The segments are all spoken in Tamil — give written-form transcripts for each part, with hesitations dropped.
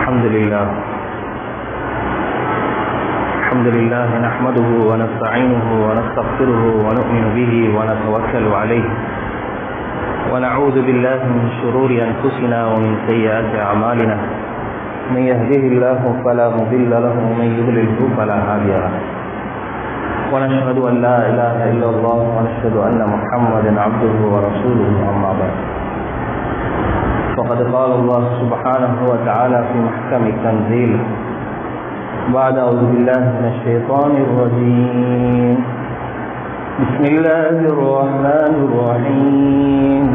الحمد لله نحمده ونستعينه ونستغفره ونؤمن به ونتوكل عليه ونعوذ بالله من شرور أنفسنا ومن سيئات أعمالنا من يهده الله فلا مضل له ومن يضلله فلا هادي له ونشهد أن لا إله إلا الله ونشهد أن محمدا عبده ورسوله أما بعد فقد قال الله سبحانه وتعالى في محكم التنزيل بعد أعوذ بالله من الشيطان الرجيم بسم الله الرحمن الرحيم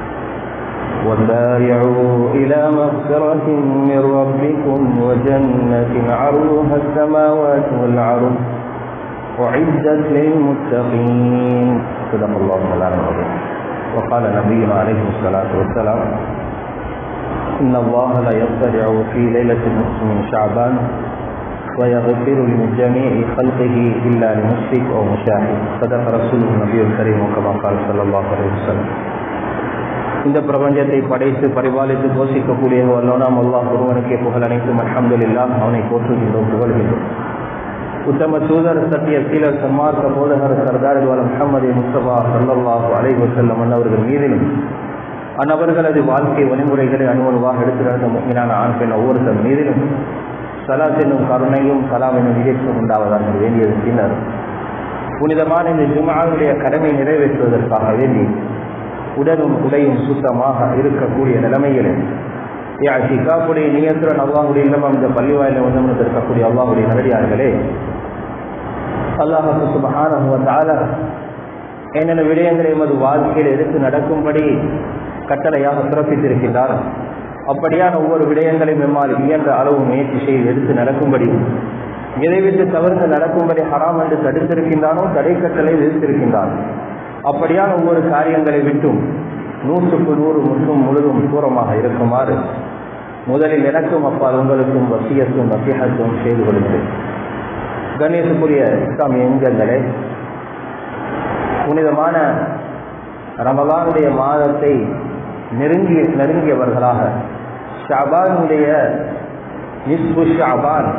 وسارعوا إلى مغفرة من ربكم وجنة عرضها السماوات والأرض أعدت للمتقين صدق الله العظيم وقال نبينا عليه الصلاة والسلام إن الله لا يطلع في ليلة النصف من شعبان ويغفر لجميع خلقه إلا لمشرك أو مشاهد صدق رسوله النبي الكريم كما قال صلى الله عليه وسلم. இந்த பிரபஞ்சத்தை படைத்து பரிபாலித்து போஷிக்கக்கூடிய வல்லோனாம் அல்லாஹ் ஒருவனுக்கே புகழ் அனைத்தும் அல்ஹம்துலில்லாஹ். அவனை போற்றுகின்றோம், புகழ்கின்றோம். உத்தம தூதர் சத்திய சீலர் சன்மார்க்க போதகர் சர்தார் முஹம்மது முஸ்தபா ஸல்லல்லாஹு அலைஹி வஸல்லம் அன்னவர்கள் மீதிலும் அன்னவர்களது வாழ்க்கை வழிமுறைகளை அனுமதிவாக எடுத்துரைத்த முஃமினான ஆண் பெண் ஒவ்வொருத்தர் மீதிலும் ஸலாத் என்னும் கருணையும் கலாம் என்னும் நிகழ்ச்சியும் உண்டாவதாக வேண்டியது. பின்னர் புனிதமான இந்த ஜும்ஆவுடைய கடமை நிறைவேற்றுவதற்காக வேண்டி உடலும் உடையும் சுத்தமாக இருக்கக்கூடிய நிலைமையில் இஅ்திகாஃபுடைய நியத்துடன் அல்லாஹ்வுடைய இல்லம் இந்த பள்ளிவாயிலை வந்து இருக்கக்கூடிய அல்லாஹ்வுடைய நல்லடியார்களே, அல்லாஹ் சுப்ஹானஹு வ தஆலா என்னென்ன விடயங்களை எமது வாழ்க்கையில் எடுத்து நடக்கும்படி கட்டளையாக பிறப்பித்திருக்கின்றார். அப்படியான ஒவ்வொரு விடயங்களையும் எம்மால் இயன்ற அளவு முயற்சி செய்து எடுத்து நடக்கும்படி, எதை விட்டு தவிர்த்து நடக்கும்படி ஹராம் என்று தடுத்திருக்கின்றானோ தடை கட்டளை விதித்திருக்கின்றான். அப்படியான ஒவ்வொரு காரியங்களை விட்டும் 100% முற்றும் முழுதும் தூரமாக இருக்குமாறு முதலில் எனக்கும் அப்பால் உங்களுக்கும் வசியத்தும் நசீஹத்தும் செய்து கொள்கிறேன். கணேசக்குரிய இஸ்லாமிய எண்களே, புனிதமான ரமலானுடைய மாதத்தை நெருங்கியவர்களாக ஷஅபானுடைய நிஸ்பு ஷஅபான்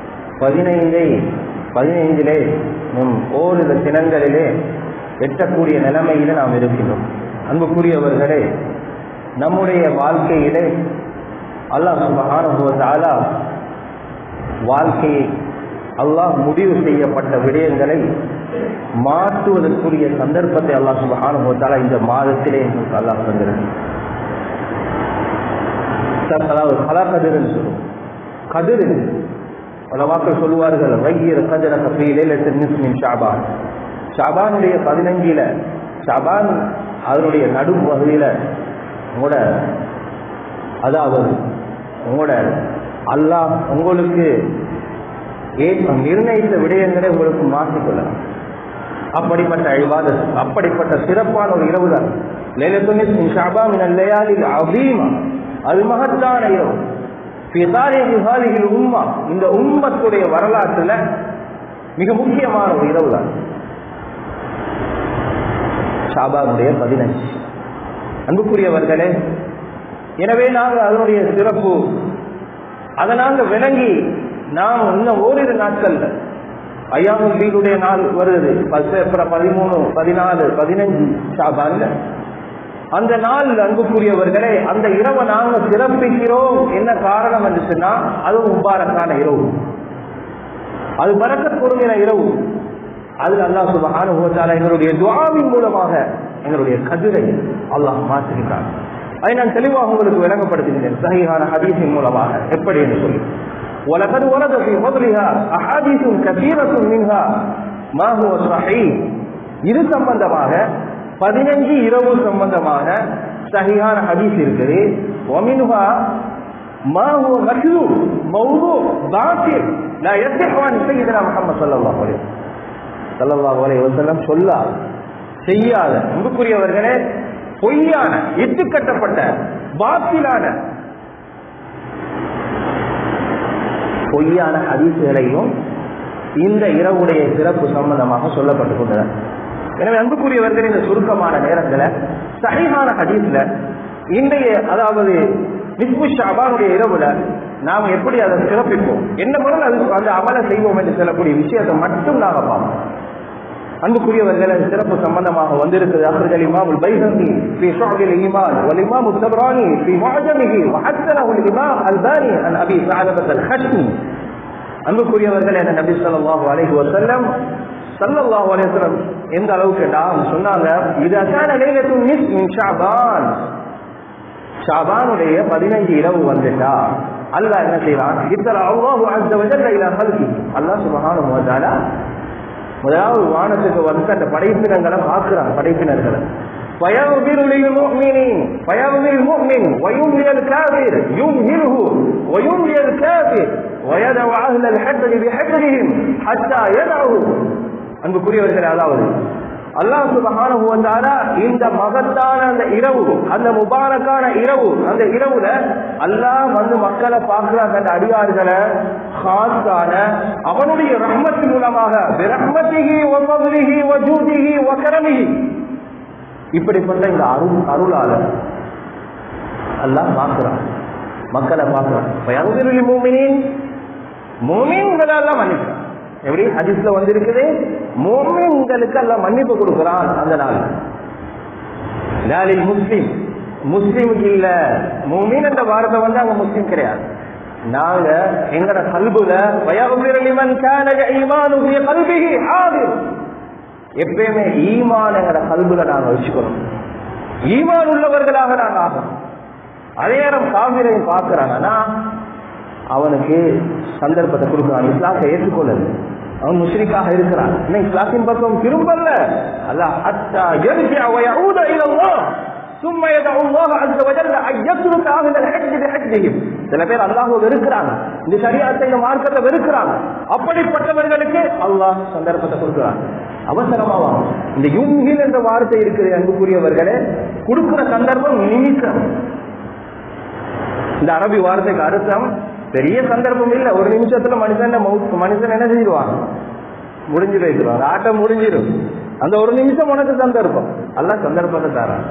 15 ஓரிரு தினங்களிலே எட்டக்கூடிய நிலைமையிலே நாம் இருக்கின்றோம். அன்புக்குரியவர்களே, நம்முடைய வாழ்க்கையிலே அல்லாஹ் சுப்ஹானஹு வ தஆலா வாழ்க்கையை அல்லாஹ் முடிவு செய்யப்பட்ட விடயங்களை மாற்றுவதற்குரிய சந்தர்ப்பத்தை அல்லாஹ் சுப்ஹானஹு வ தஆலா இந்த மாதத்திலே அல்லாஹ் தந்திருக்கிறார். கதிர் சொல்லும் கதிர் உலமாக்கள் சொல்லுவார்கள், வையிர் கதிர ஃபீ லைலத்தின் நிஸ்ஃபி மின் ஷஅபான். ஷஅபானுடைய 15 ஷஅபான் அதனுடைய நடுப்பகுதியில உங்களோட உங்களோட அல்லாஹ் உங்களுக்கு நிர்ணயித்த விடயங்களை உங்களுக்கு மாற்றிக்கொள்ளலாம். அப்படிப்பட்ட இபாதத், அப்படிப்பட்ட சிறப்பான ஒரு இரவு தான் லைலத்துன் நிஸ்ஃபி மின் ஷஅபான் மினல் லயாலில் அஸீமா. அது மகத்தான இரவு. ஃபீ தாரீஹி ஹாதிஹில் உம்மா, இந்த உம்மத்துடைய வரலாற்றுல மிக முக்கியமான ஒரு இரவு தான் ஷஅபானுடைய 15. அன்புக்குரியவர்களே, எனவே நாங்கள் அதனுடைய சிறப்பு அதை நாங்கள் விளங்கி நாம் இன்னும் ஓரிரு நாட்கள் ஐயாமுல் பீடுடைய நாள் வருது 13, 14, 15 ஷஅபான்ல. அந்த நாள் அன்புக்குரியவர்களே, அந்த இரவை நாங்கள் சிறப்பிக்கிறோம். என்ன காரணம் என்று சொன்னால் அது முபாரக்கான இரவு, அது பரக்கத் பொருந்தின இரவு. அதில் அல்லாஹ் சுப்ஹானஹு வ தஆலா எங்களுடைய துஆவின் மூலமாக எங்களுடைய கதிரை அல்லாஹ் மாற்றுகிறான். அதை நான் தெளிவாக உங்களுக்கு விளங்கப்படுத்துகிறேன் சஹீஹான ஹதீஸின் மூலமாக. எப்படி என்று சொல்லி وَلَقَدْ وَرَدَ فِي فَضْلِهَا أَحَادِيثٌ كَثِيرَةٌ مِنْهَا مَا هُوَ صَحِيحٌ. இது சம்பந்தமாக 15 இரவு சம்பந்தமாக சஹீஹான ஹதீஸ் இருக்குது. وَمِنْهَا مَا هُوَ مَكْذُوبٌ مَوْضُوعٌ بَاطِلٌ لَا يَصِحُّ عَنْ سَيِّدِنَا محمد ஸல்லல்லாஹு அலைஹி வஸல்லம் சொல்லாத செய்யாத அன்புக்குரியவர்களே பொய்யான இட்டுக்கட்டப்பட்ட பாத்திலான பொய்யான ஹதீஸ்களையும் இந்த இரவுடைய சிறப்பு சம்பந்தமாக சொல்லப்பட்டுக் கொண்டன. எனவே அன்புக்குரியவர்கள் இந்த சுருக்கமான நேரத்தில் சஹீஹான ஹதீஸ்ல இன்றைய அதாவது நிஸ்பு ஷஅபானுடைய இரவுல நாம் எப்படி அதை சிறப்பிப்போம், என்ன முறையில் அது அந்த அமலை செய்வோம் என்று சொல்லக்கூடிய விஷயத்தை மட்டும் நாங்கள் பார்ப்போம். அன்புக்குரியவர்கள் சிறப்பு சம்பந்தமாக வந்திருக்கிறது. அக்ரஜல் இமாம் البيهقي في شعب الإيمان والإمام الطبراني في معجمه وحسنه الإمام الألباني عن أبي ثعلبة الخشني. அன்புக்குரியவர்கள் என நபி ஸல்லல்லாஹு அலைஹி வஸல்லம் எந்த அளவுக்கு சொன்னாங்க, இதா கான லைலத்துன் நிஸ்ஃப் மின் ஷஅபான், ஷஅபானுடைய 15 இரவு வந்துட்டா அல்லாஹ் என்ன செய்றான், இத்தலா அல்லாஹு அஸ்ஸ வஜல்ல இலா ஹல்கி, அல்லாஹ் சுப்ஹானஹு வ தஆலா முதலாவது வானத்துக்கு வந்து அந்த படைப்பினங்களை பார்க்கிறான். படைப்பினர்களை فيغفر للمؤمنين فيغفر المؤمن ويملي الكافر يمهله ويملي الكافر ويدع أهل الحجر بحجرهم حتى يدعوا. அன்புக்குரியவர்களே, அதாவது அல்லாஹ் சுப்ஹானஹு வ தஆலா இந்த மகத்தான அந்த இரவு, அந்த முபாரக்கான இரவு, அந்த இரவுல அல்லாஹ் வந்து மக்களை பார்க்கிறாங்க, அந்த அடியார்களை காசான அவனுடைய ரஹ்மத்தின் மூலமாக பிரஹ்மத்திஹி வ ஃபضலிஹி வ ஜூதிஹி வ கரமிஹி, இப்படிப்பட்ட இந்த அருளால அல்லாஹ் பார்க்கிறான், மக்களை பார்க்கிறான். ஃபயக்ஃபிரு முஃமினீன், முஃமின்களை அல்லாஹ் மன்னிக்கிறான். எப்படி ஹதீஸ்ல வந்திருக்குது, முஃமின்களுக்கு அல்லாஹ் மன்னிப்பு கொடுக்கிறான் அந்த நாள். லாலில் முஸ்லிம், முஸ்லிமுக்கு இல்ல, முஃமின் என்ற வார்த்தை வந்து அங்க முஸ்லிம் கிடையாது. நாங்க எங்கட கல்புல ஃபயக்ஃபிரு லிமன் கான ஈமானு ஃபீ கல்பிஹி ஹாதிர், எப்பயுமே ஈமான் எங்கட கல்புல நாங்க வச்சுக்கணும், ஈமான் உள்ளவர்களாக நாங்க ஆகணும். அதே நேரம் காபிரை பார்க்கிறாங்கன்னா அவனுக்கு சந்தர்ப்பத்தை கொடுக்கிறான், இஸ்லாத்தை ஏற்றுக்கொள்ளல, அவன் முஷ்ரிக்காக இருக்கிறான், இன்னும் இஸ்லாத்தின் பக்கம் திரும்பல. அல்லாஹ் ஹத்தா யர்ஜிஅ வ யஊத இலல்லாஹ் ثم يدعو الله عز وجل ان يترك اهل الحج بحجهم. சில பேர் அல்லாஹ்வை வெறுக்கிறாங்க, இந்த ஷரியத்தை இந்த மார்க்கத்தை வெறுக்கிறாங்க, அப்படிப்பட்டவர்களுக்கு அல்லாஹ் சந்தர்ப்பத்தை கொடுக்கிறான். அவசரமாவா இந்த யும்ஹில் என்ற வார்த்தை இருக்குது அன்புக்குரியவர்களே, கொடுக்கிற சந்தர்ப்பம் நிமிஷம். இந்த அரபி வார்த்தைக்கு அர்த்தம் பெரிய சந்தர்ப்பம் இல்லை, ஒரு நிமிஷத்துல மனுஷன் என்ன செய்வான், முடிஞ்சு வைக்கிறான், ஆட்டம் முடிஞ்சிடும். அந்த ஒரு நிமிஷம் உனக்கு சந்தர்ப்பம், அல்லாஹ் சந்தர்ப்பத்தை தரான்.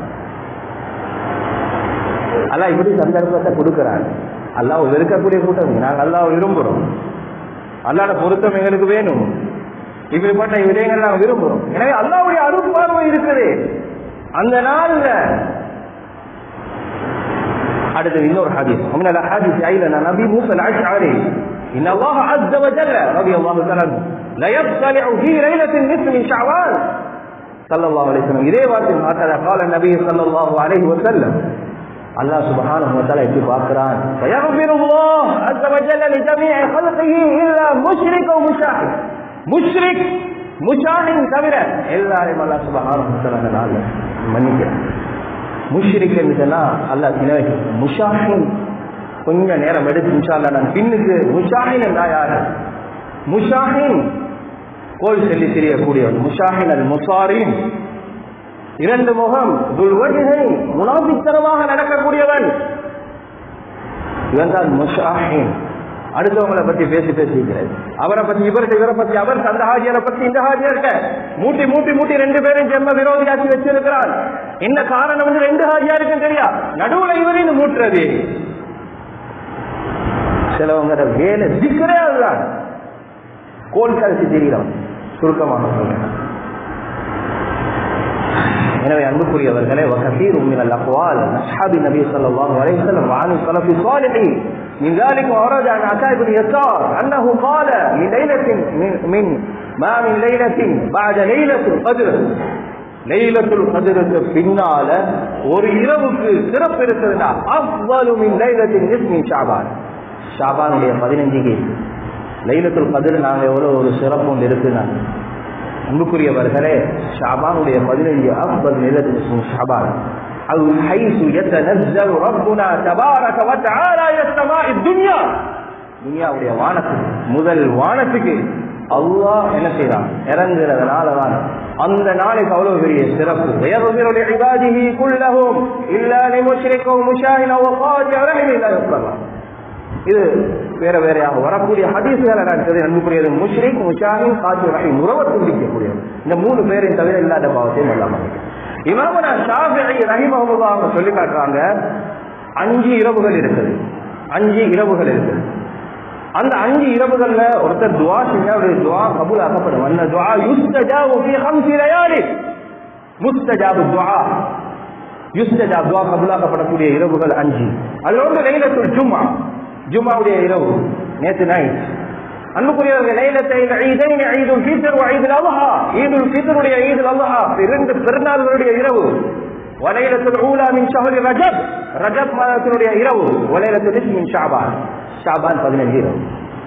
அல்லாஹ் இப்படி சந்தர்ப்பத்தை கொடுக்கிறான். அல்லாஹ் வெறுக்கக்கூடிய கூட்டம், நாங்கள் அல்லாஹ் விரும்புறோம், அல்லாஹ்வோட பொருத்தம் எங்களுக்கு வேணும், இப்படிப்பட்ட விடயங்கள் நாங்கள் விரும்புறோம். எனவே அல்லாஹ்வுடைய அருள் பார்வை இருக்குது அந்த நாள்ல. அடுத்து இன்னொரு ஹதீஸ், من الاحاديث ايضا نبي موسى الاشعري ان الله عز وجل رضي الله تعالى لا يطلع في ليله النصف من شعبان صلى الله عليه وسلم. இதே வார்த்தை هكذا قال النبي صلى الله عليه وسلم. அல்லாஹ் சுப்ஹானஹு வ தஆலா எப்படி பார்க்கிறான், فيغفر الله عز وجل لجميع خلقه الا مشرك ومشاهد. முஷ்ரிக் முஷாஹின் தவிர எல்லாரையும் அல்லாஹ் சுப்ஹானஹு வ தஆலா மன்னிக்கிறான். முஷ்ரிக் என்றுனா அல்லாஹ் தினவை முஷாஹின் கொஞ்சம் நேரம் எடுத்து இன்ஷா அல்லாஹ் நான் பின்னுக்கு முஷாஹின் என்றா யாரு, முஷாஹின் கோல் சொல்லி தெரியக்கூடியவன், முஷாஹின் அல் முசாரின் இரண்டு முகம், துல்வஜ்ஹை முனாஃபிக்தனமாக நடக்கக்கூடியவன், இவன் தான் முஷாஹின். அடுத்தவங்களை பத்தி பேசிக்கிறது, அவரை பத்தி இவரை பத்தி அவர், அந்த ஹாஜியரை பத்தி இந்த ஹாஜியர்கிட்ட மூட்டி மூட்டி மூட்டி ரெண்டு பேரும் ஜென்ம விரோதியாக்கி வச்சிருக்கிறான். என்ன காரணம் வந்து ரெண்டு ஹாஜியாருக்கும் தெரியா, நடுவுல இவரையும் மூட்டுறது. சிலவங்க வேலை திக்கரே அதுதான், கோல் கரைச்சி தெரிகிறவன் சுருக்கமாக சொல்றேன். எனவே அன்புக்குரியவர்களே, وكثير من الاقوال اصحاب النبي صلى الله عليه وسلم وعن السلف الصالح من ذلك ورد عن عطاء بن يسار انه قال لليله من ما من ليله بعد ليله القدر, லைலத்துல் கத்ருக்கு பின்னால ஒரு இரவுக்கு சிறப்பு இருக்குதுன்னா அஃதலு மின் லைலத்தின் நிஸ்ஃபி மின் ஷஅபான், ஷஅபானுடைய 15க்கு லைலத்துல் கத்ர் நாங்க எவ்வளவு ஒரு சிறப்பு ஒன்று இருக்குன்னா அன்புக்குரியவர்களே, ஷஅபானுடைய 15 அஃதல் லைலத்துல் நிஸ்ஃபி மின் ஷஅபான் أو حيث يتنزل ربنا تبارك وتعالى إلى السماء الدنيا. துனியாவுடைய வானத்துக்கு, முதல் வானத்துக்கு அல்லாஹ் என்ன செய்யறான், இறங்குறதுனால தான் அந்த நாளைக்கு அவ்வளவு பெரிய சிறப்பு. ويغفر لعباده كلهم إلا لمشرك ومشاهد وقاطع رحم لا يغفر. இது வேற வேறையாக வரக்கூடிய ஹதீஸ்களை நான் சொல்றேன் அன்புக்குரியது. முஷ்ரிக், முஷாஹித், காத்தி ரஹீம் உறவை துண்டிக்கக்கூடியவர், இந்த மூணு பேரின் தவிர இல்லாத பாவத்தையும் எல்லாம். இமாமுனா ஷாஃபிஈ ரஹிமஹுல்லாஹ் சொல்லி காட்டுறாங்க, 5 இரவுகள் இருக்குது. 5 இரவுகள் இருக்கு. அந்த 5 இரவுகள்ல ஒருத்தர் துஆ செஞ்சா அவருடைய துஆ கபூல் ஆக்கப்படும். அந்த துஆ யுஸ்தஜாபு ஃபீ 5 லயாலி. முஸ்தஜாபு துஆ, யுஸ்தஜாப் துஆ கபூல் ஆக்கப்படக்கூடிய இரவுகள் 5. அதுல ஒன்று லைலத்துல் ஜும்ஆ, ஜும்ஆவுடைய இரவு, நேத்து நைட். அன்புக்குரியவர்கள், லைலத்தைல் ஈதைன், ஈதுல் ஃபித்ர் வ ஈதுல் அல்ஹா, ஈதுல் ஃபித்ருடைய ஈதுல் அல்ஹா 2 பெருநாள்களுடைய இரவு. வலைலத்துல் ஊலா மின் ஷஹ்ரி ரஜப், ரஜப் மாதத்தினுடைய இரவு. வலைலத்துல் நிஸ்ஃப் மின் ஷஅபான், ஷஅபான் 15 இரவு.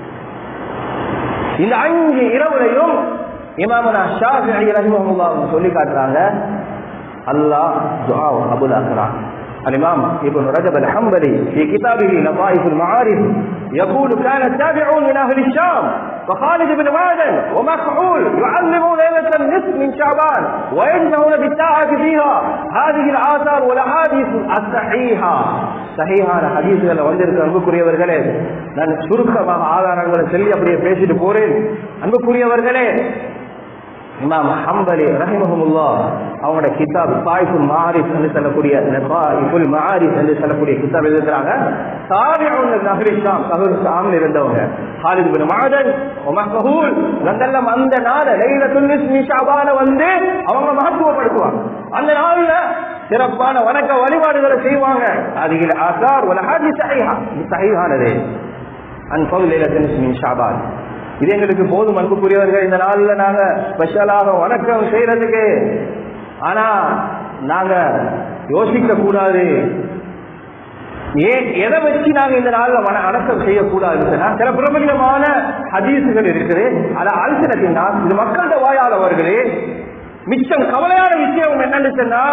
இந்த 5 இரவுலையும் இமாமுனா ஷாஃபிஈ ரஹிமஹுல்லாஹ் சொல்லி காட்டுறாங்க, அல்லாஹ் துஆ கபூல் ஆக்குறான். الإمام ابن رجب الحنبلي في كتابه لطائف المعارف يقول كان التابعون من أهل الشام وخالد بن معدن ومكحول يعلمون ليلة النصف من شعبان ويجمعون بالطاعة فيها. هذه الآثار والأحاديث الصحيحة. சஹீஹான ஹதீஸ்கள் வந்திருக்க அன்புக்குரியவர்களே, நான் சுருக்கமாக ஆதாரங்களை சொல்லி அப்படியே பேசிட்டு போறேன். அன்புக்குரியவர்களே, இமாம் ஹம்பலி ரஹிமஹுல்லாஹ் அவங்களோட கிதாப் தாயிஃபுல் மஆரிஃப் என்று சொல்லக்கூடிய தாயிஃபுல் மஆரிஃப் என்று சொல்லக்கூடிய கிதாப் எழுதுறாங்க. தாபிஊன் அஹ்லி ஷாம், அஹ்லி ஷாம்ல இருந்தவங்க ஹாலித் இப்னு மஅதன் வமக்ஹூல் வந்தல்லம் அந்த நாள் லைலத்துல் நிஸ்ஃப் மின் ஷஅபான வந்து அவங்க மகத்துவப்படுத்துவாங்க. அந்த நாள்ல சிறப்பான வணக்க வழிபாடுகளை செய்வாங்க. அதில் ஆசார் வல் ஹதீஸ் ஸஹீஹா, ஸஹீஹானது அன் ஃபضل லைலத்துல் நிஸ்ஃப் மின் ஷஅபான். இது எங்களுக்கு போதும் அன்புக்குரியவர்கள். இந்த நாள்ல நாங்க ஸ்பெஷலாக வணக்கம் செய்யறதுக்கு. ஆனா நாங்க யோசிக்க கூடாது, ஏன் எதை வச்சு நாங்க இந்த நாள்ல வணக்கம் செய்யக்கூடாது. சில பிரபலமான ஹதீசுகள் இருக்குது. அத அல்சனத்தின் இது மக்களோட வாயால் அவர்களே. மிச்சம் கவலையான விஷயம் என்னன்னு சொன்னா,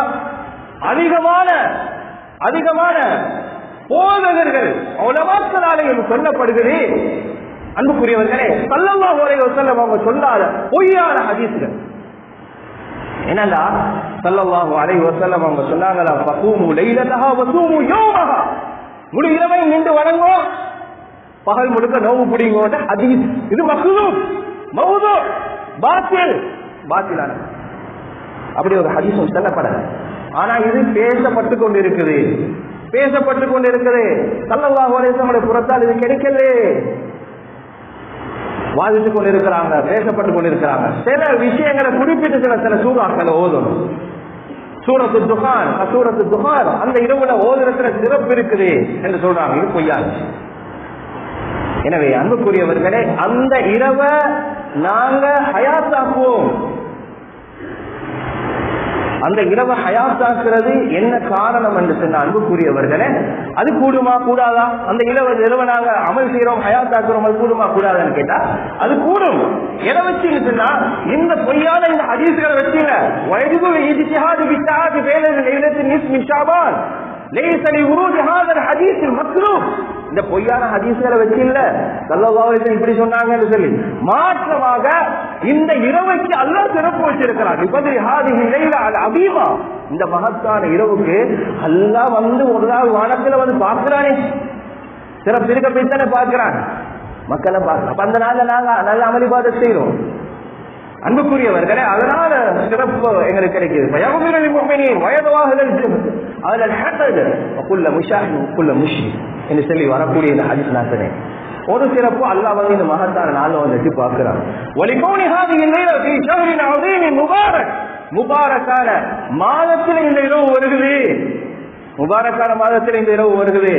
அதிகமான போதகர்கள் உலமாக்களாலேயும் சொல்லப்படுகிறது. அன்புக்குரியவர்களே, ஸல்லல்லாஹு அலைஹி வஸல்லம் அவங்க சொல்லாத பொய்யான ஹதீஸ்கள் என்னன்னா, ஸல்லல்லாஹு அலைஹி வஸல்லம் அவங்க சொன்னாங்களா, ஃபகூமு லைலதஹா வஸூமு யௌமஹா, முழு இரவை நின்று வணங்கோ, பகல் முழுக்க நோவு பிடிங்கோட ஹதீஸ். இது மக்தூப், மௌது, பாத்திலான அப்படி ஒரு ஹதீஸும் சொல்லப்படல. ஆனா இது பேசப்பட்டு கொண்டிருக்குது. ஸல்லல்லாஹு அலைஹி வஸல்லம் புறத்தால் இது கிடைக்கல, வாதித்துக் கொண்டிருக்கிறாங்க, பேசப்பட்டுக் கொண்டிருக்கிறாங்க. சில விஷயங்களை குறிப்பிட்டு சில சூறாக்களை ஓதணும். சூரத்து துகான் அந்த இரவுல ஓதுறதுல சிறப்பு இருக்குது என்று சொல்றாங்க. இது பொய்யாது. எனவே அன்புக்குரியவர்களே, அந்த இரவை நாங்க ஹயாத்தாக்குவோம். அந்த இரவை ஹயாத்தாக்குறது என்ன காரணம் என்று சொன்ன அன்புக்குரியவர்களே, அது கூடுமா கூடாதா? அந்த இரவை நாங்க அமல் செய்யறோம், ஹயாத்தாக்குறோம், அது கூடுமா கூடாதான்னு கேட்டா அது கூடும். எதை வச்சுன்னு சொன்னா, இந்த பொய்யான இந்த ஹதீஸ்களை வச்சுங்க. வயதுகு இஜ்திஹாது பித்தாஹி பைன லைலத்தின் நிஸ்ஃப் மின் ஷஅபான் லைஸ லிவுரூதி ஹாதல் ஹதீஸில் மக்ரூஹ். இந்த பொய்யான ஹதீஸ்களை வச்சு இல்ல ஸல்லல்லாஹு அலைஹி வஸல்லம் இப்படி சொன்னாங்கன்னு சொல்லி, மாற்றமாக இந்த இரவுக்கு அல்லாஹ் சிறப்பு வச்சிருக்கிறார். இப்படி ஹாதிஹி லைலா அல் அபீமா, இந்த மகத்தான இரவுக்கு அல்லாஹ் வந்து ஒரு நாள் வானத்துல வந்து பார்க்கிறானே, சிறப்பு இருக்க பித்தனை பார்க்கிறான், மக்களை பார்க்க. அந்த நாள்ல நாங்க நல்ல அமளிபாதம் செய்யறோம். அன்புக்குரியவர்களே, அதனால சிறப்பு எங்களுக்கு கிடைக்குது. என்று சொல்லி வரக்கூடிய இந்த ஹதீஸ் நாசனே ஒரு சிறப்பு அல்லாஹ் வந்து இந்த மகத்தான நாள்ல வந்து பார்க்கிறான். முபாரக்கான மாதத்தில் இந்த இரவு வருகிறது. முபாரக்கான மாதத்தில் இந்த இரவு வருகிறது.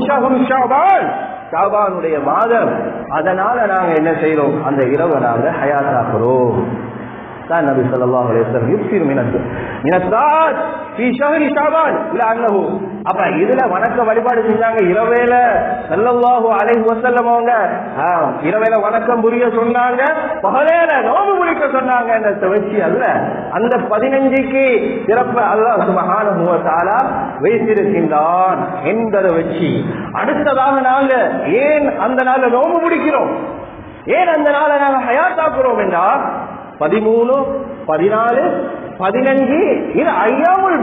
ஷாபானுடைய மாதம். அதனால நாங்க என்ன செய்யறோம், அந்த இரவை நாங்க ஹயாத்தாக்குறோம். தான் நபி ஸல்லல்லாஹு அலைஹி வஸல்லம் யுக்ஸிரு மினஸ்ஸாத் ஃபீ ஷஹ்ரி ஷஅபான் லஅன்னஹு. அப்ப இதுல வணக்க வழிபாடு செஞ்சாங்க இரவேல. ஸல்லல்லாஹு அலைஹி வஸல்லம் அவங்க இரவேல வணக்கம் புரிய சொன்னாங்க, பகலேல நோன்பு முடிக்க சொன்னாங்க. அந்த வச்சு அல்ல, அந்த 15க்கு சிறப்பு அல்லாஹ் சுப்ஹானஹு வ தஆலா வைத்திருக்கின்றான் என்பதை வச்சு அடுத்ததாக நாங்க ஏன் அந்த நாள்ல நோன்பு முடிக்கிறோம், ஏன் அந்த நாளை நாங்க ஹயாத்தாக்குறோம் என்றால் 13, 14, 15 இது ஐயாமுல்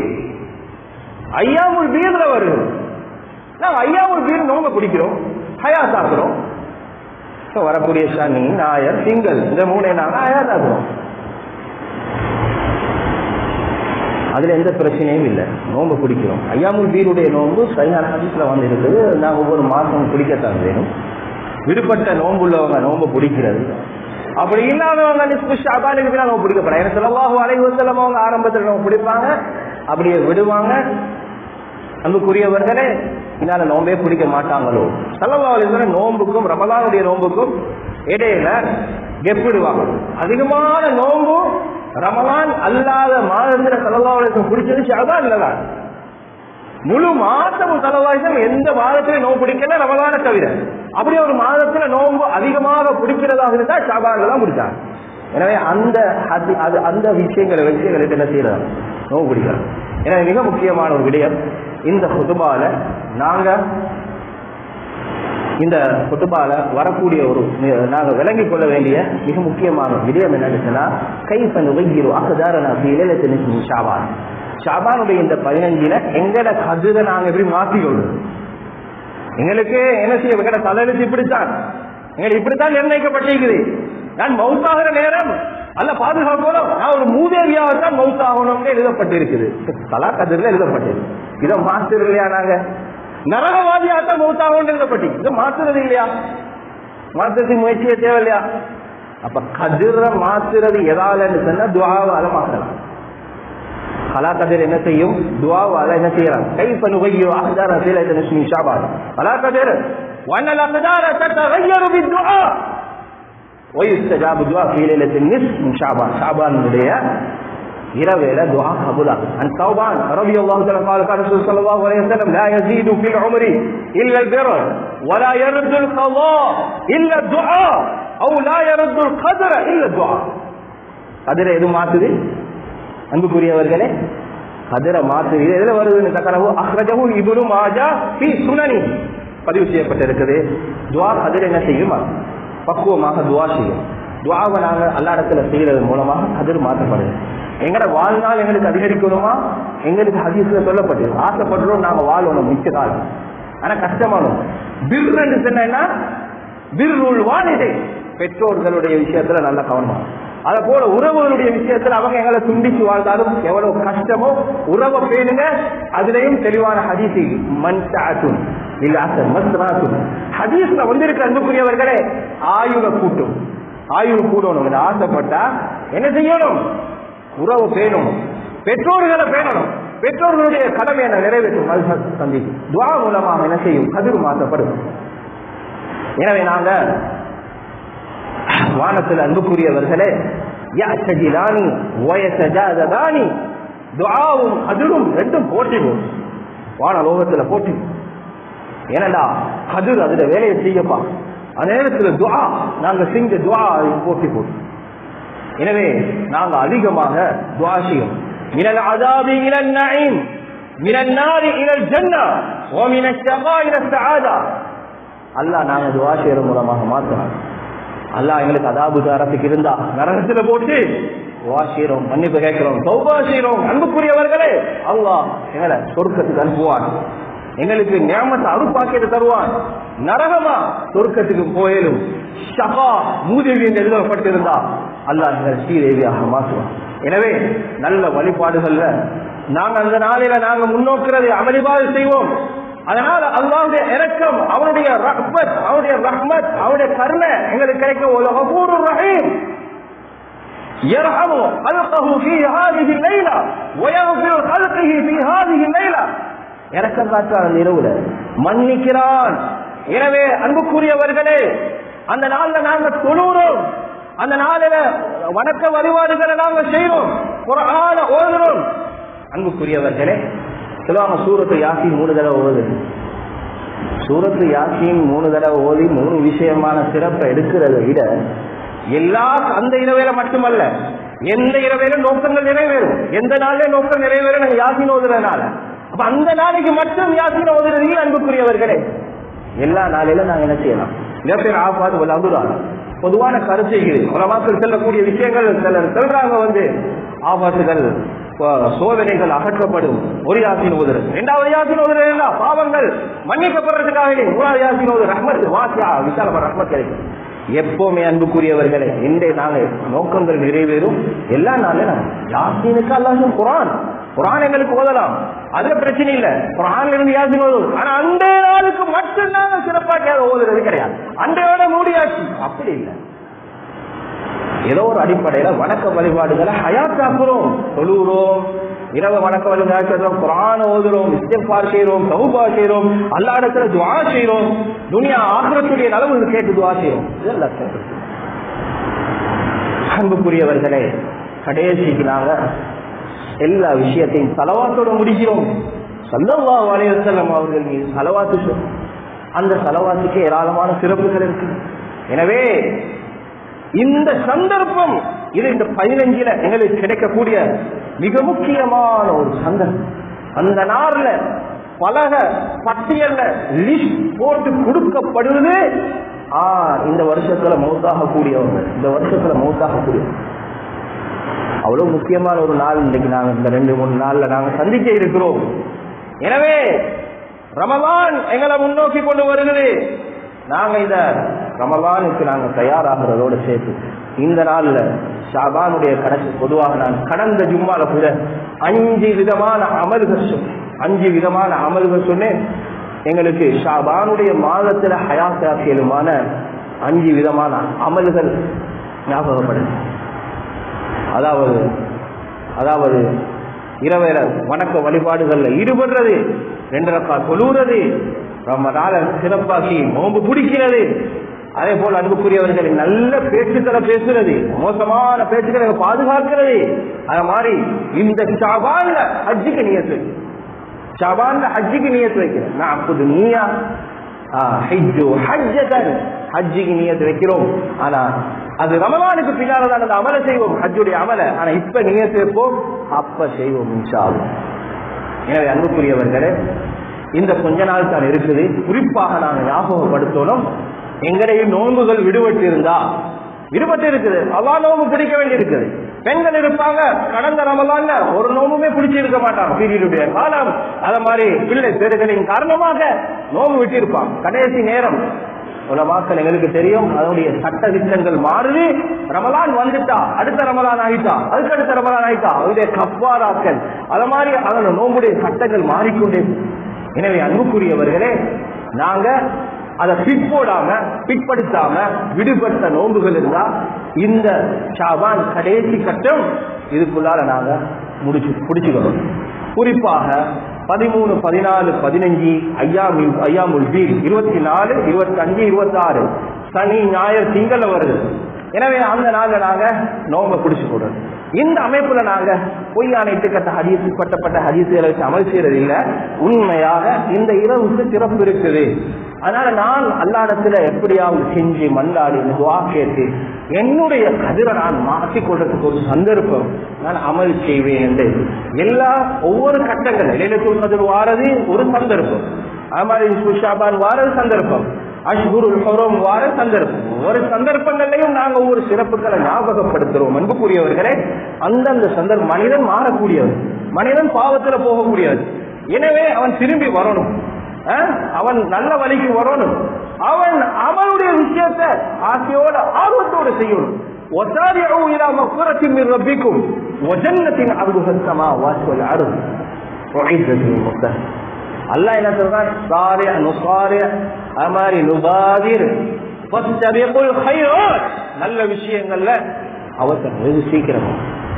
பீத்ல வருது. நாங்க ஐயாமுல் பீத் நோன்பு பிடிக்கிறோம், ஹயாத்தாக்குறோம். வரக்கூடிய சனி, ஞாயிறு, திங்கள் இந்த 3 நாங்க ஹயாத்தாக்குறோம். அதுல எந்த பிரச்சனையும் இல்லை. நோன்பு பிடிக்கிறோம். ஐயாமுல் பீருடைய நோன்பு சரியான ஹதீஸ்ல வந்து இருக்குது. நாங்கள் ஒவ்வொரு மாதம் பிடிக்கத்தான் வேணும். விடுபட்ட நோன்பு உள்ளவங்க நோன்பு பிடிக்கிறது, அப்படி இல்லாதவங்க நிஸ்பு ஷஅபானுக்கு நோன்பு பிடிக்கப்படாது. ஏன்னா ஸல்லல்லாஹு அலைஹி வஸல்லம் அவங்க ஆரம்பத்தில் நோன்பு பிடிப்பாங்க, அப்படியே விடுவாங்க. அன்புக்குரியவர்களே, இதனால நோம்பே பிடிக்க மாட்டாங்களோ? ஸல்லல்லாஹு அலைஹி வஸல்லம் நோன்புக்கும் ரமலானுடைய நோன்புக்கும் இடையில கெப்பிடுவாங்க. அதிகமான நோன்பு ரமலான் அல்லாத மாதத்துல ஸல்லல்லாஹு அலைஹி வஸல்லம் பிடிச்சது ஷஅபான் இல்லதான். முழு மாதமும் ஸல்லல்லாஹு அலைஹி வஸல்லம் எந்த மாதத்திலே நோன்பு பிடிக்கல ரமலானை தவிர. அப்படி ஒரு மாதத்துல நோன்பு அதிகமாக பிடிக்கிறதாக இருந்தா ஷஅபான்ல தான் பிடிச்சாங்க. எனவே அந்த விஷயங்களை என்ன செய்யறாங்க? நோன்பு பிடிக்கிறாங்க. எனவே மிக முக்கியமான ஒரு விடயம் இந்த குதுபால வரக்கூடிய ஒரு நாங்க விளங்கிக் கொள்ள வேண்டிய மிக முக்கியமான விடயம் என்னன்னு கைஃப நுகையிரு அஹ்தாரனா ஃபீ லைலத்தி நிஸ்ஃபி ஷஅபான். ஷஅபானுடைய இந்த 15ல எங்கட கதிரை நாங்க எப்படி மாற்றிக்கொள்றோம்? எங்களுக்கு என்ன செய்ய எங்கட தலையெழுத்து இப்படித்தான், எங்களுக்கு இப்படித்தான் நிர்ணயிக்கப்பட்டிருக்குது. நான் மௌத்தாகிற நேரம் அல்ல பாதுகாக்கணும், நான் ஒரு மூதேவியாவத்தான் மௌத்தாகணும்னு எழுதப்பட்டிருக்குது. தலா கதிரில் எழுதப்பட்டிருக்கு. இதை மாற்றுறது இல்லையா? நாங்க நரகவாதியாத்தான் மௌத்தாகணும் எழுதப்பட்டு இதை மாற்றுறது இல்லையா? மாற்றுறதுக்கு முயற்சியே தேவை இல்லையா? அப்ப கதிரை மாற்றுறது எதாலன்னு சொன்னா துஆவால மாற்றலாம். கலா கதிர் என்ன செய்யும்? துஆவால என்ன செய்யலாம்? கைஃப நுகையிரு அஹ்தார ஃபீ லைலத்தி நிஸ்ஃபி ஷஅபான். கலா கதிர் வன்னல் அஹ்தார ததகய்யரு பித்துஆ ويستجاب الدعاء في ليلة النصف من شعبان. شعبان உடைய இரவேல துஆ கபூலாகும். عن ثوبان رضي الله تعالى قال قال رسول صلى الله عليه وسلم لا يزيد في العمر إلا البر ولا يرد القضاء إلا الدعاء أو لا يرد القدر إلا الدعاء. கதிரை எது மாத்துது? அன்புக்குரியவர்களே, கதிரை மாத்துது. எதுல வருதுன்னு தக்கரவு அஹ்ரஜஹு இப்னு மாஜா ஃபீ சுனனி பதிவு செய்யப்பட்டிருக்குது. துஆ கதிரை என்ன செய்யும்? பக்குவமாக துவா செய்யும். துவாவை நாங்கள் அல்லாஹ்விடத்துல செய்யறது மூலமாக கதிர் மாற்றப்படுது. எங்கட வாழ்நாள் எங்களுக்கு அதிகரிக்கணுமா? எங்களுக்கு ஹதீஸ்ல சொல்லப்பட்டது. ஆசைப்படுறோம் நாங்க வாழணும் மிச்ச காலம். ஆனா கஷ்டமானோம். பிர்ன்னு சொன்னா பிர்ருல் வாலிதை, பெற்றோர்களுடைய விஷயத்துல நல்ல கவனமா. அதை போல உறவுகளுடைய விஷயத்துல அவங்க எங்களை துண்டிச்சு வாழ்ந்தாலும் எவ்வளவு கஷ்டமோ உறவை பேணுங்க. அதுலயும் தெளிவான ஹதீஸ் மன்சாத்துன் ஹதீஸ்ல வந்திருக்க அன்புக்குரியவர்களே, ஆயுள கூட்டும். ஆயுள் கூடணும் ஆசைப்பட்டா என்ன செய்யணும்? உறவு பேணும், பெற்றோர்களை பேணணும். பெற்றோர்களுடைய கடமை என்ன நிறைவேற்றும். அது சந்திக்கும் துஆ மூலமாக என்ன செய்யும்? கதிர் மாற்றப்படும். எனவே நாங்க வானத்தில் அன்புக்குரியவர்களே, யஅ்தஜிலானி வயதஜாததானி, துஆவும் கதிரும் ரெண்டும் போட்டிடும். வான லோகத்துல போட்டி. ஏனடா கதிர் அதுல வேலையை செய்யப்பா. அந்த நேரத்தில் துஆ நாங்க செஞ்ச துஆ போட்டி போட்டு. எனவே நாங்க அதிகமாக துஆ செய்யும். மினல் அஸாபி இலன் நஈம், மினன் நாரி இலல் ஜன்னah வ மினஷ் ஷகா இலஸ் ஸஆதா. அல்லாஹ் நாங்க துஆ செய்யற மூலமாக மாத்துறான். அல்லாஹ் எங்களுக்கு அதாபு தரத்துக்கு இருந்தா நரகத்துல போட்டு துஆ செய்றோம், மன்னிப்பு கேட்கிறோம், தௌபா செய்றோம். அன்புக்குரியவர்களே, அல்லாஹ் எங்களை சொர்க்கத்துக்கு அனுப்புவான். எங்களுக்கு நியாமத்தை அருப்பாக்கிட்டு தருவான். நரகமா சொர்க்கத்துக்கு போயிலும் ஷகா மூதேவி என்று எழுதப்பட்டிருந்தா அல்லாஹ் எங்களை ஸ்ரீதேவியாக மாற்றுவான். எனவே நல்ல வழிபாடுகள்ல நாங்க அந்த நாளில நாங்க முன்னோக்கிறது அமளிபாடு செய்வோம். அதனால அல்லாஹ்வுடைய இரக்கம், அவருடைய ரஹ்மத், அவருடைய ரஹ்மத், அவருடைய கருணை எங்களுக்கு கிடைக்கும். ஒரு கஃபூருர் ரஹீம் யர்ஹமு கல்கஹு ஃபீ ஹாதிஹி லைலா வ யக்ஃபிரு கல்கிஹி ஃபீ ஹாதிஹி லைலா. இரக்கம் காட்டுறான் இரவுல, மன்னிக்கிறான். எனவே அன்புக்குரியவர்களே, அந்த நாள்ல நாங்க தொழுகிறோம், அந்த நாளில வணக்க வழிபாடுகளை நாங்க செய்வோம், குர்ஆன ஓதுறோம். அன்புக்குரியவர்களே, சொல்லுவாங்க சூரத்து யாசீன் 3 தடவை ஓது. சூரத்து யாசீன் 3 தடவை ஓதி 3 விஷயமான சிறப்பை எடுக்கிறதை விட எல்லா அந்த இரவேல மட்டுமல்ல, எந்த இரவேல நோக்கங்கள் நிறைவேறும், எந்த நாளே நோக்கம் நிறைவேறும் நாங்க யாசீன் ஓதுறதுனால. அப்ப அந்த நாளைக்கு மட்டும் யாசீன் ஓதுறதுல அன்புக்குரியவர்களே, எல்லா நாளையில நாங்க என்ன செய்யலாம்? பேர் ஆபாது ஒரு அபுதான் பொதுவான கருத்தைகள் உலமாக்கள் செல்லக்கூடிய விஷயங்கள் சொல்றாங்க. ஆபாத்துகள் சோதனைகள் அகற்றப்படும் ஒரு யாசீன் ஓதுறது. 2வது யாசீன் ஓதுறது எல்லாம் பாவங்கள் மன்னிக்கப்படுறதுக்காக. 3வது யாசீன் ஓதுறது ரஹ்மத் வாசியா விசாலமான ரஹ்மத் கிடைக்கும். எப்பவுமே அன்புக்குரியவர்களே, இன்றைய நாளே நோக்கங்கள் நிறைவேறும். எல்லா நாளும் யாசீனுக்கு அல்லாஹ் குர்ஆன் குர்ஆன் எங்களுக்கு ஓதலாம், அதுல பிரச்சனை இல்ல, குர்ஆன்ல இருந்து யாசின் ஓதும். ஆனா அந்த நாளுக்கு மட்டும் நாங்க சிறப்பாக ஓதுறது கிடையாது. அன்றையோட மூடியாச்சு அப்படி இல்லை. ஏதோ ஒரு அடிப்படையில வணக்க வழிபாடுகளை ஹயாத்தாக்குறோம், தொழுகிறோம், இரவு வணக்க வழிபாடு, குர்ஆன் ஓதுறோம், இஸ்திக்ஃபார் செய்றோம், தௌபா செய்றோம், அல்லாஹ் இடத்துல துஆ செய்றோம், துனியா ஆகிரத்துடைய நலவு கேட்டு துஆ செய்றோம். இதெல்லாம் அன்புக்குரியவர்களே, கடைசிக்கு நாங்க எல்லா விஷயத்தையும் ஸலவாத்தோட முடிக்கிறோம். ஸல்லல்லாஹு அலைஹி வஸல்லம் அவர்கள் மீது ஸலவாத்து சொல்றோம். அந்த ஸலவாத்துக்கு ஏராளமான சிறப்புகள் இருக்கு. எனவே இந்த சந்தர்ப்பம் இது இந்த 15 எங்களுக்கு கிடைக்கக்கூடிய மிக முக்கியமான ஒரு சந்தர்ப்பம். அந்த நாள்ல பலக பட்டியல்ல லிஸ்ட் போட்டு கொடுக்கப்படுவது இந்த வருஷத்துல மௌத்தாகக்கூடியவங்க, இந்த வருஷத்துல மௌத்தாகக்கூடியவங்க. அவ்வளவு முக்கியமான ஒரு நாள் இன்னைக்கு நாங்க இந்த 2-3 நாள்ல நாங்க சந்திக்க இருக்கிறோம். எனவே ரமலான் எங்களை முன்னோக்கி கொண்டு வருகிறது. நாங்க இந்த ரமலானுக்கு நாங்க தயாராகிறதோடு சேர்த்து இந்த நாள்ல ஷாபானுடைய கணக்கு பொதுவாக நான் கடந்த ஜும்மால கூட 5 விதமான அமல்கள் சொன்னேன். எங்களுக்கு ஷாபானுடைய மாதத்துல ஹயாத்தாக்கியலுமான 5 விதமான அமல்கள் ஞாபகப்படுது. அதாவது இரவேல வணக்க வழிபாடுகள்ல ஈடுபடுறது, 2 ரக்காத் தொழுகிறது, ரமலான சிறப்பாக்கி நோன்பு பிடிக்கிறது, அதே போல அன்புக்குரியவர்களை நல்ல பேச்சுக்களை பேசுறது, மோசமான பேச்சுக்களை பாதுகாக்கிறது. அது மாதிரி இந்த ஷாபான்ல ஹஜ்ஜுக்கு நியத்து வைக்கிறேன். நான் புது நீயா ஹஜ்ஜுக்கு நியத்து வைக்கிறோம். ஆனா அது ரமலானுக்கு பின்னால்தான் அந்த அமலை செய்வோம், ஹஜ்ஜுடைய அமலை. ஆனா இப்ப நியத்து வைப்போம், அப்ப செய்வோம் இன்ஷா அல்லாஹ். எனவே அன்புக்குரியவர்களே, இந்த கொஞ்ச நாள் தான் இருக்குது. குறிப்பாக நாங்கள் ஞாபகப்படுத்தணும், எங்களைய நோன்புகள் விடுபட்டு இருக்குது. அல்லாஹ் நோன்பு பிடிக்க வேண்டி இருக்குது. பெண்கள் இருப்பாங்க, கடந்த ரமலான்ல ஒரு நோம்புமே பிடிச்சிருக்க மாட்டாங்க, பீரியடுடைய காலம். அத மாதிரி பிள்ளை பேறுகளின் காரணமாக நோம்பு விட்டு இருப்பாங்க. கடைசி நேரம் உலமாக்கள் எங்களுக்கு தெரியும், அதனுடைய சட்ட திட்டங்கள் மாறுது. ரமலான் வந்துட்டா, அடுத்த ரமலான் ஆயிட்டா, அதுக்கடுத்த ரமலான் ஆயிட்டா, அவருடைய கஃபாராக்கள், அத மாதிரி அதோட நோம்புடைய சட்டங்கள் மாறிக்கொண்டே. எனவே அன்புக்குரியவர்களே, நாங்க அதை பிற்படுத்தாம விடுபட்ட நோன்புகள் இருந்தா இந்த ஷாபான் கடைசி கட்டம் இதுக்குள்ளால நாங்க முடிச்சுக்கணும். குறிப்பாக 13, 14, 15 ஐயாமுல் பீர், 24, 25, 26 சனி ஞாயிறு திங்கள வருது. எனவே அந்த நாள்ல நாங்க நோம்பை பிடிச்சு போடுறோம். இந்த அமைப்புல நாங்க பொய்யான இட்டுக்கட்ட பட்டப்பட்ட ஹதீசுகளை வச்சு அமல் செய்யறது இல்ல. உண்மையாக இந்த இரவுக்கு சிறப்பு இருக்குது. அதனால நான் அல்லாஹ்விடத்துல எப்படியாவது செஞ்சு மன்றாடி துஆ கேட்டு என்னுடைய கதிரை நான் மாற்றிக்கொள்றதுக்கு ஒரு சந்தர்ப்பம் நான் அமல் செய்வேன் என்று ஒவ்வொரு கட்டங்கள் லைலத்துல் கத்ர் வாரது ஒரு சந்தர்ப்பம், அது மாதிரி ஷாபான் வாரது சந்தர்ப்பம், அஷ்ஹுருல் ஹுரம் வார சந்தர்ப்பம், ஒவ்வொரு சந்தர்ப்பங்களையும் நாங்க ஒவ்வொரு சிறப்புகளை ஞாபகப்படுத்துறோம். அன்புக்குரியவர்களே, அந்தந்த சந்தர்ப்பம் மனிதன் மாறக்கூடியவர், மனிதன் பாவத்துல போகக்கூடியவர். எனவே அவன் திரும்பி வரணும், அவன் நல்ல வழிக்கு வரணும், அவன் அவனுடைய விஷயத்தை ஆசையோட ஆர்வத்தோடு செய்யணும். وَسَارِعُوا إِلَى مَغْفِرَةٍ مِّن رَّبِّكُمْ وَجَنَّةٍ عَرْضُهَا السَّمَاوَاتُ وَالْأَرْضُ أُعِدَّتْ لِلْمُتَّقِينَ. அல்லாஹ் என்ன சொல்றான்? சாரிஅ நுசாரிஅ அமாரி நுபாதிர் ஃபஸ்தபிகுல் கைராத். நல்ல விஷயங்கள்ல அவசரம், வெகு சீக்கிரமா.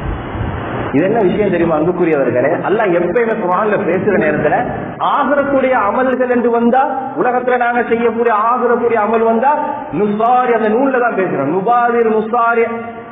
இது என்ன விஷயம் தெரியுமா அன்புக்குரியவர்களே? அல்லாஹ் எப்பயுமே குர்ஆன்ல பேசுற நேரத்துல ஆகிரக்கூடிய அமல்கள் என்று வந்தா, உலகத்துல நாங்க செய்யக்கூடிய ஆகிரக்கூடிய அமல் வந்தா நுசாரி அந்த நூல்ல தான் பேசுறோம். நுபாதிர் நுசாரி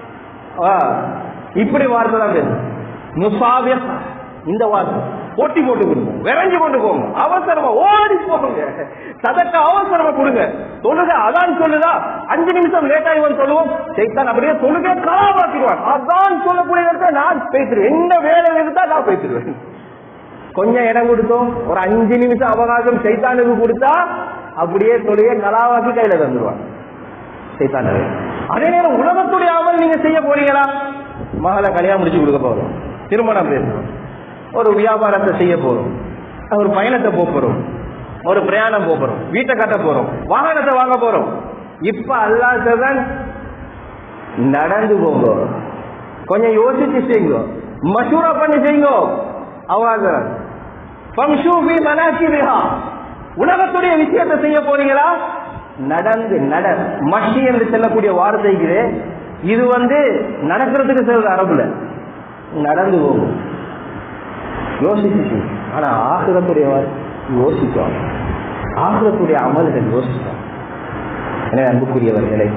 இப்படி வார்த்தை தான் பேசுறோம். நுசாபிய இந்த வார்த்தை போட்டி போட்டு கொடுங்க, விரைஞ்சு கொண்டு போங்க, அவசரமா ஓடி போங்க, சதக்கா அவசரமா கொடுங்க. தொழுக அதான் சொல்லுதா 5 நிமிஷம் லேட்டா இவன் சொல்லுவோம், சைத்தான் அப்படியே தொழுக காவாக்கிடுவான். அதான் சொல்லக்கூடிய நான் பேசுறேன், என்ன வேலை இருந்தா நான் பேசுறேன். கொஞ்சம் இடம் கொடுத்தோம், ஒரு 5 நிமிஷம் அவகாசம் சைத்தானுக்கு கொடுத்தா அப்படியே தொழுகை கலாவாக்கி கையில தந்துருவான் சைத்தான. அதே நேரம் உலகத்துடைய அமல் நீங்க செய்ய போறீங்களா? மகளை கல்யாணம் முடிச்சு கொடுக்க போறோம், திருமணம் பேசுறோம், ஒரு வியாபாரத்தை செய்ய போறோம், ஒரு பயணத்தை போறோம், ஒரு பிரயாணம் போறோம், வீட்டை கட்ட போறோம், வாகனத்தை வாங்க போறோம். இப்ப அல்லாஹ் சொல்றான், நடந்து போங்க, கொஞ்சம் யோசிச்சு செய்யுங்க, மசூரா பண்ணி செய்யுங்க. அவாதரன் ஃபம்ஷூ ஃபீ மனாகிபிஹா. உலகத்துடைய விஷயத்தை செய்ய போறீங்களா, நடந்து மஷி என்று செல்லக்கூடிய வார்த்தைக்கு இது நடக்கிறதுக்கு சொல்ற அரபுல நடந்து போகும், யோசிச்சு. ஆனா ஆகிரத்துடைய யோசிச்சோம், ஆகிரத்துடைய அமல்கள் யோசிச்சோம். எனவே அன்புக்குரியவர்களே,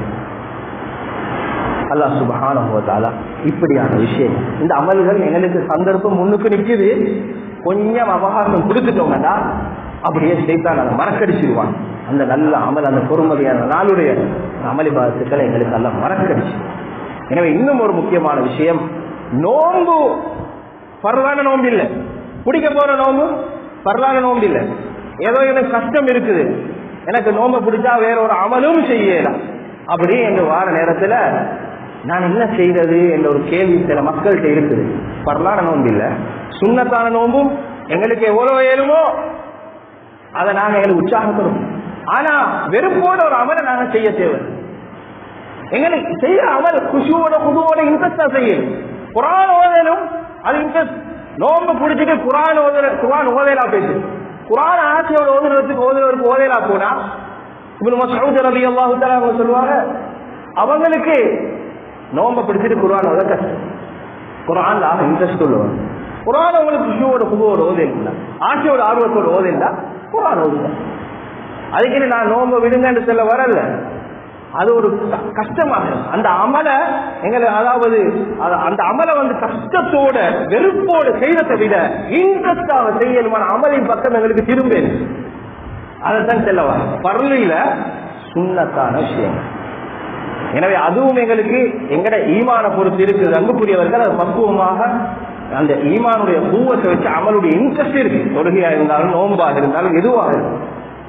அல்லாஹ் சுப்ஹானஹு வ தஆலா இப்படியான விஷயம், இந்த அமல்கள் எங்களுக்கு சந்தர்ப்பம் முன்னுக்கு நிற்குது, கொஞ்சம் அவகாசம் கொடுத்துட்டோம்னா அப்படியே ஷைத்தான் அதை மறக்கடிச்சிருவான். அந்த நல்ல அமல், அந்த பொறுமதியான நாளுடைய அமளிபாதத்துக்களை எங்களுக்கு எல்லாம் மறக்கடிச்சு. எனவே இன்னும் ஒரு முக்கியமான விஷயம், நோன்பு பரவான நோன்பு இல்லை, குடிக்க போற நோன்பு பரவான நோன்பு இல்லை. ஏதோ எனக்கு கஷ்டம் இருக்குது, எனக்கு நோன்பு பிடிச்சா வேற ஒரு அமலும் செய்யலாம் அப்படி என்று வார நேரத்தில் நான் என்ன செய்யறது என்ற ஒரு கேள்வி சில மக்கள்கிட்ட இருக்குது. பரவான நோன்பு இல்லை, சுன்னத்தான நோன்பும் எங்களுக்கு எவ்வளவு ஏழுமோ அதை நாங்க எங்களுக்கு உற்சாகப்படும். ஆனா வெறுப்போட ஒரு அமலை நாங்க செய்ய தேவை. எங்களுக்கு செய்யற அமல் குஷுவோட குதுவோட இன்ட்ரெஸ்டா செய்யணும். குர்ஆன் ஓதலும் அது இன்ட்ரெஸ்ட். நோன்பு பிடிச்சிட்டு குர்ஆன் ஓதலா பேசு, குர்ஆன் ஆசையோட ஓதுறதுக்கு ஓதலா போனா இப்னு மஸ்ஊத் ரலியல்லாஹு தஆலா அவங்க சொல்லுவாங்க, அவங்களுக்கு நோன்பை பிடிச்சிட்டு குர்ஆன் ஓத கஷ்டம். குர்ஆன்ல இன்ட்ரெஸ்ட் உள்ளவங்க, குர்ஆன் அவங்களுக்கு குஷுவோட குதுவோட ஓதல, ஆசையோட ஆர்வத்தோட ஓதல, குர்ஆன் ஓதுங்க. அதுக்கு நான் நோன்பை விடுங்கன்னு சொல்ல வரல, அது ஒரு கஷ்டமாக அந்த அமலை எங்களை, அதாவது அந்த அமலை கஷ்டத்தோட வெறுப்போட செய்யறதை விட இன்ட்ரெஸ்டாக செய்யணுமான அமலின் பக்கம் எங்களுக்கு திரும்ப அதைத்தான் செல்லவா பரலில சுன்னத்தான விஷயம். எனவே அதுவும் எங்களுக்கு எங்கட ஈமான பொறுத்து இருக்குது. அன்புக்குரியவர்கள் அது பக்குவமாக அந்த ஈமானுடைய பூவத்தை வச்சு அமலுடைய இன்ட்ரெஸ்ட் இருக்கு. தொழுகையா இருந்தாலும் நோன்பாக இருந்தாலும் எதுவாக இருக்கும்.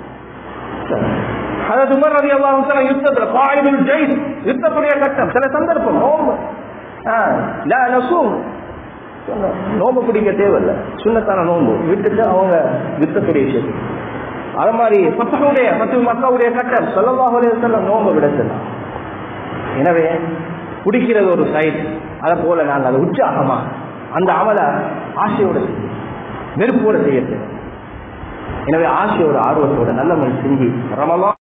ஹஜ்ரத் உமர் ரலியல்லாஹு அன்ஹு யுத்தத்துல காயிதுல் ஜைத் யுத்தத்துடைய கட்டம் சில சந்தர்ப்பம் நோன்பு லா நஸூம் நோன்பு பிடிக்க தேவையில்லை, சுன்னத்தான நோன்பு விட்டுட்டு அவங்க யுத்தத்துடைய விஷயம். அது மாதிரி ஃபத்ஹு மக்காவுடைய கட்டம் ஸல்லல்லாஹு அலைஹி வஸல்லம் நோன்பு விடலாம். எனவே பிடிக்கிறது ஒரு சைட், அதை போல நாங்கள் அதை உற்சாகமா அந்த அமலை ஆசையோட வெறுப்போட செய்யறது. எனவே ஆசையோட ஆர்வத்தோட நல்ல மணி செஞ்சு ரமலான்